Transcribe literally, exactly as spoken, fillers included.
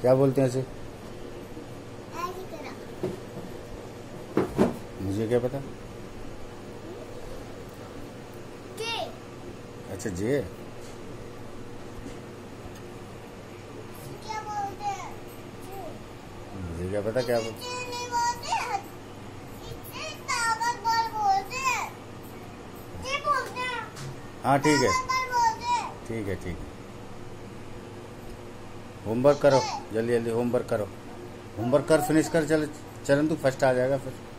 क्या बोलते हैं इसे? मुझे क्या पता। अच्छा जे। क्या बोलते हैं? मुझे क्या पता क्या बोलते। नहीं बोलते, इसे ताकत बल बोलते हैं। ये बोलते हैं। हाँ ठीक है ताकत बल बोलते हैं। ठीक है ठीक है। होमवर्क करो जल्दी जल्दी, होमवर्क करो। होमवर्क कर, फिनिश कर। चल चलन तू फर्स्ट आ जाएगा फिर।